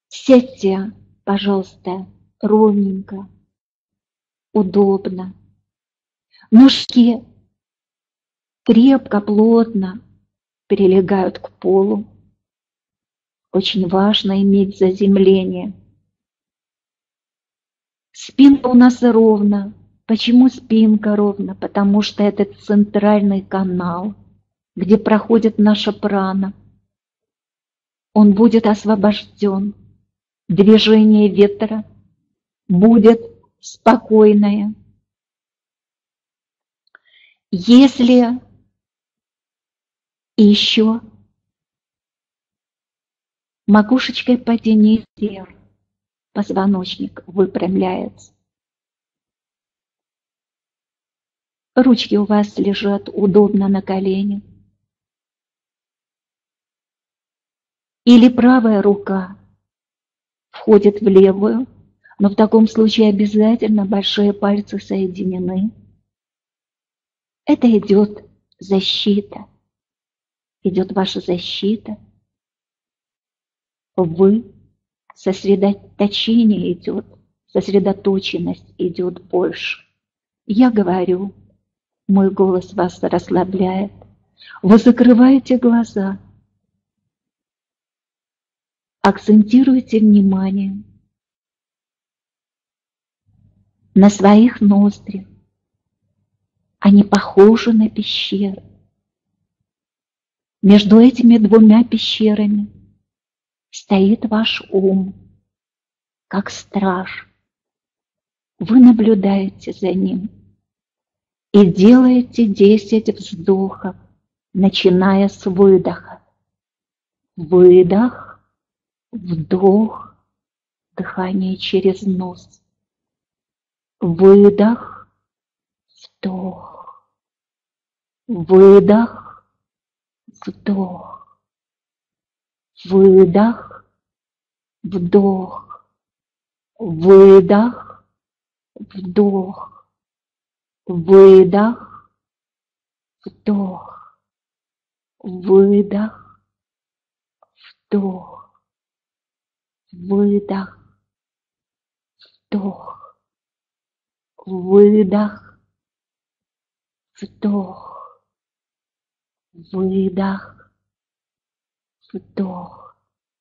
Сядьте, пожалуйста, ровненько, удобно. Ножки крепко, плотно прилегают к полу. Очень важно иметь заземление. Спинка у нас ровна. Почему спинка ровна? Потому что это центральный канал, где проходит наша прана. Он будет освобожден. Движение ветра будет спокойное. Если еще макушечкой потяни вверх, позвоночник выпрямляется. Ручки у вас лежат удобно на коленях. Или правая рука входит в левую, но в таком случае обязательно большие пальцы соединены. Это идет защита. Идет ваша защита. Вы, сосредоточение идет, сосредоточенность идет больше. Я говорю, мой голос вас расслабляет. Вы закрываете глаза. Акцентируйте внимание на своих ноздрях. Они похожи на пещеры. Между этими двумя пещерами стоит ваш ум, как страж. Вы наблюдаете за ним и делаете 10 вздохов, начиная с выдоха. Выдох, вдох, дыхание через нос. Выдох, вдох, выдох, вдох, выдох, вдох, выдох, вдох, выдох, вдох, выдох, вдох, выдох, вдох, выдох, вдох, выдох, вдох.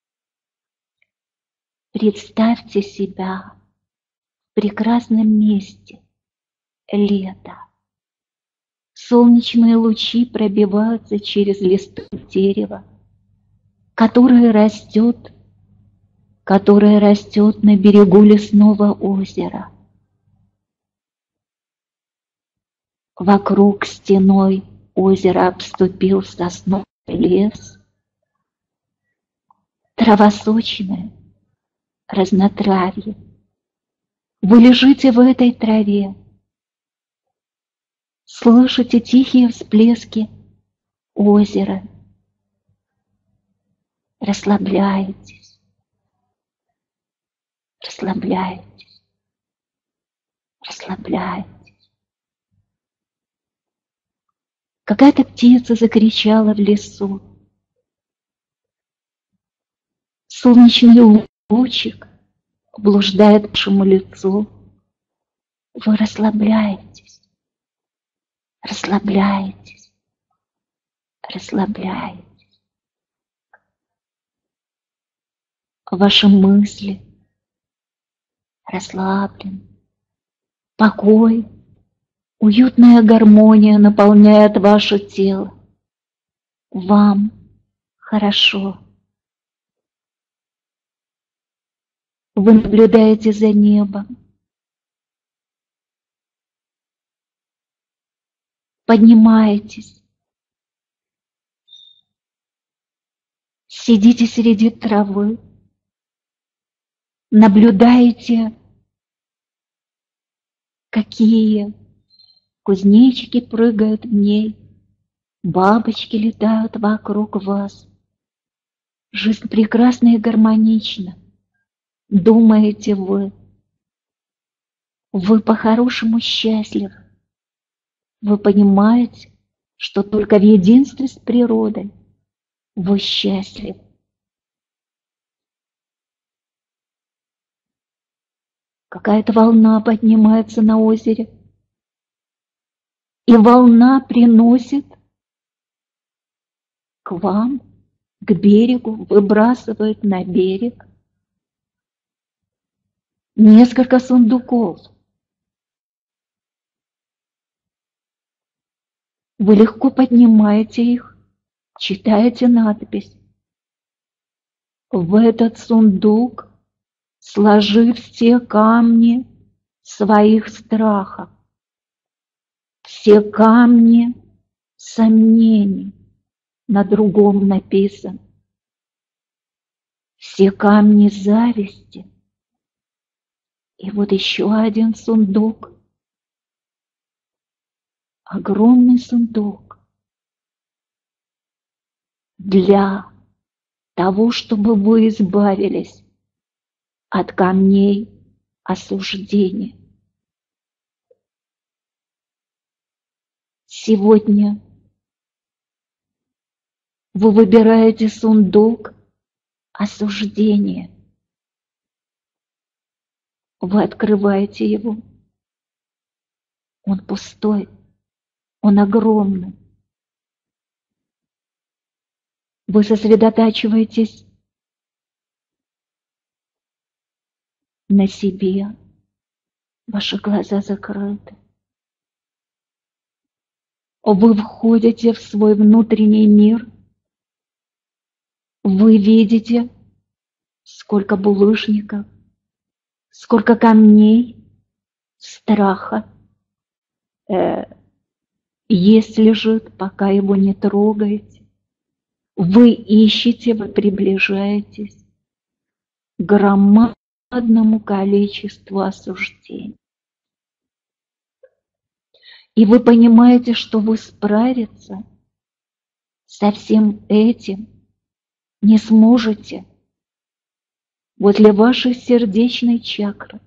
Представьте себя в прекрасном месте. Лето. Солнечные лучи пробиваются через листы дерева, которое растет на берегу лесного озера. Вокруг стеной озера обступил сосновый лес. Трава сочная, разнотравье. Вы лежите в этой траве, слышите тихие всплески озера, расслабляетесь, расслабляетесь, расслабляетесь. Какая-то птица закричала в лесу. Солнечный лучик блуждает по вашему лицу. Вы расслабляетесь, расслабляетесь, расслабляетесь. Ваши мысли расслаблены. Покой, уютная гармония наполняет ваше тело. Вам хорошо. Вы наблюдаете за небом. Поднимаетесь. Сидите среди травы. Наблюдаете, какие кузнечики прыгают в ней, бабочки летают вокруг вас. Жизнь прекрасна и гармонична. Думаете вы по-хорошему счастливы. Вы понимаете, что только в единстве с природой вы счастливы. какая-то волна поднимается на озере, и волна приносит к вам, к берегу, выбрасывает на берег несколько сундуков. Вы легко поднимаете их, читаете надпись. В этот сундук сложи все камни своих страхов, все камни сомнений, на другом написано, все камни зависти. И вот еще один сундук, огромный сундук для того, чтобы вы избавились от камней осуждения. Сегодня вы выбираете сундук осуждения. Вы открываете его. Он пустой, он огромный. Вы сосредотачиваетесь на себе. Ваши глаза закрыты. Вы входите в свой внутренний мир. Вы видите, сколько булыжников, сколько камней страха есть лежит, пока его не трогаете. Вы ищете, вы приближаетесь к громадному количеству осуждений. И вы понимаете, что вы справиться со всем этим не сможете. Возле вашей сердечной чакры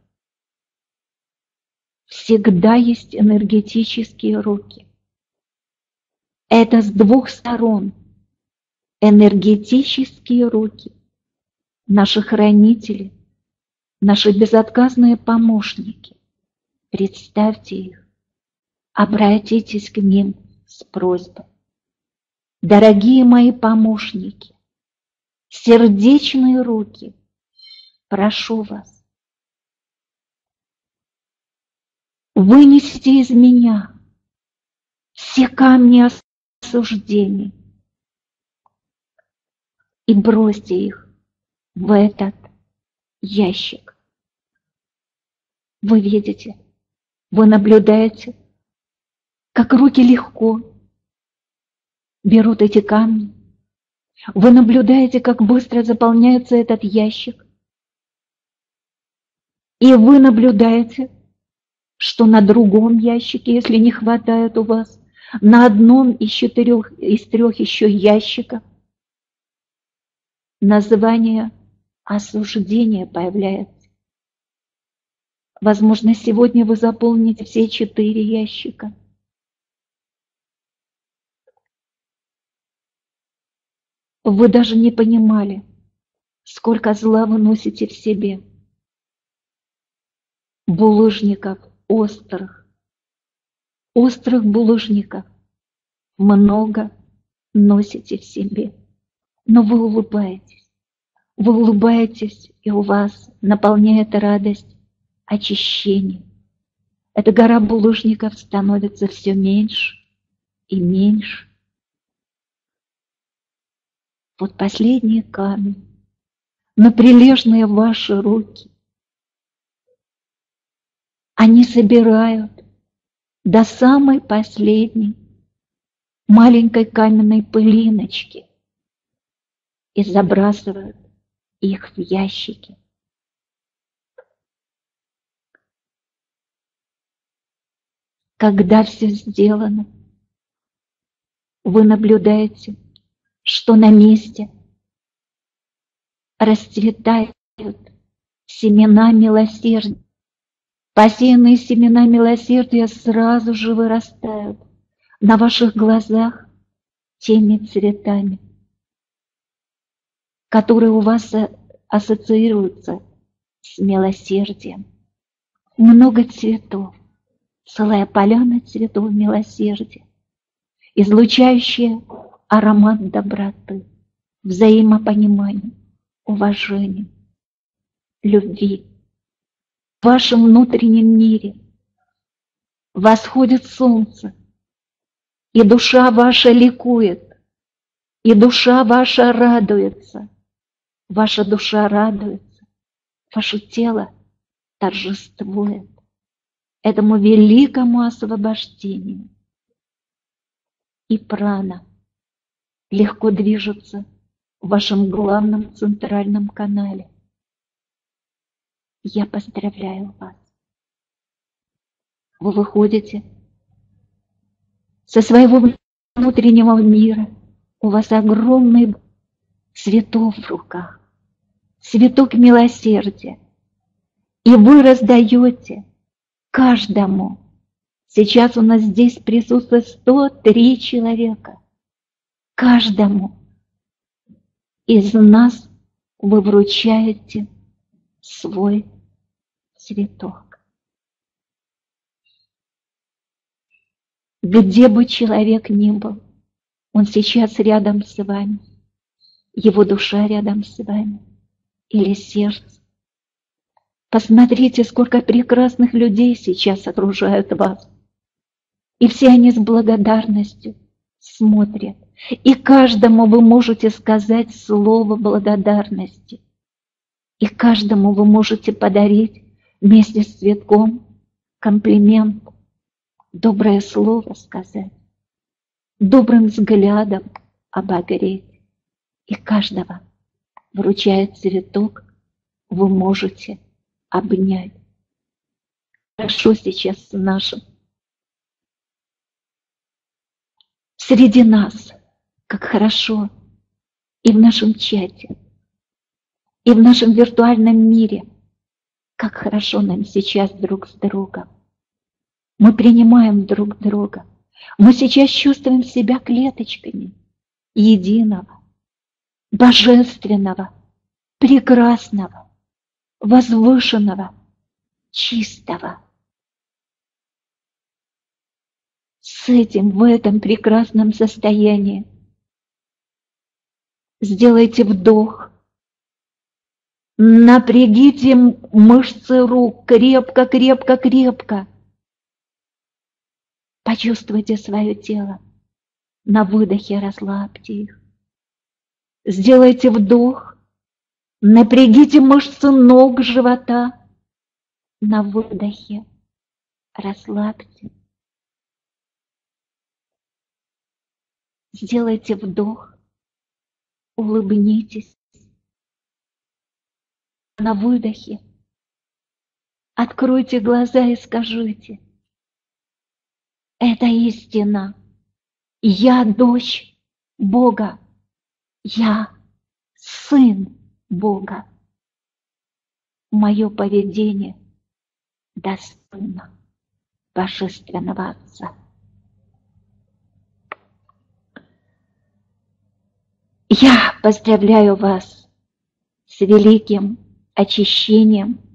всегда есть энергетические руки. Это с двух сторон. Энергетические руки, наши хранители, наши безотказные помощники. Представьте их, обратитесь к ним с просьбой. Дорогие мои помощники, сердечные руки, прошу вас, вынесите из меня все камни осуждений и бросьте их в этот ящик. Вы видите, вы наблюдаете, как руки легко берут эти камни. Вы наблюдаете, как быстро заполняется этот ящик. И вы наблюдаете, что на другом ящике, если не хватает у вас, на одном из трех еще ящиков, название осуждения появляется. Возможно, сегодня вы заполните все 4 ящика. Вы даже не понимали, сколько зла вы носите в себе. Булыжников острых булыжников много носите в себе. Но вы улыбаетесь, и у вас наполняет радость очищения. Эта гора булыжников становится все меньше и меньше. Вот последний камень, но прилежные ваши руки, они собирают до самой последней маленькой каменной пылиночки и забрасывают их в ящики. Когда все сделано, вы наблюдаете, что на месте расцветают семена милосердия. Посеянные семена милосердия сразу же вырастают на ваших глазах теми цветами, которые у вас ассоциируются с милосердием. много цветов, целая поляна цветов милосердия, излучающая аромат доброты, взаимопонимания, уважения, любви. В вашем внутреннем мире восходит солнце, и душа ваша ликует, и душа ваша радуется. Ваша душа радуется, ваше тело торжествует этому великому освобождению. И прана легко движется в вашем главном центральном канале. Я поздравляю вас. Вы выходите со своего внутреннего мира, у вас огромный цветок в руках, цветок милосердия, и вы раздаете каждому. Сейчас у нас здесь присутствует 103 человека. Каждому из нас вы вручаете свой цветок. Где бы человек ни был, он сейчас рядом с вами, его душа рядом с вами или сердце. Посмотрите, сколько прекрасных людей сейчас окружают вас. И все они с благодарностью смотрят. И каждому вы можете сказать слово благодарности. И каждому вы можете подарить вместе с цветком комплимент, доброе слово сказать, добрым взглядом обогреть. И каждого, вручая цветок, вы можете обнять. Хорошо сейчас с нашим. Среди нас, как хорошо, и в нашем чате, и в нашем виртуальном мире, как хорошо нам сейчас друг с другом. Мы принимаем друг друга. Мы сейчас чувствуем себя клеточками единого, божественного, прекрасного, возвышенного, чистого. С этим, в этом прекрасном состоянии сделайте вдох, напрягите мышцы рук крепко, крепко, крепко. Почувствуйте свое тело. На выдохе расслабьте их. Сделайте вдох, напрягите мышцы ног, живота. На выдохе расслабьте. Сделайте вдох, улыбнитесь. На выдохе откройте глаза и скажите: это истина. Я дочь Бога. Я сын Бога. Мое поведение достойно Божественного Отца. Я поздравляю вас с великим очищением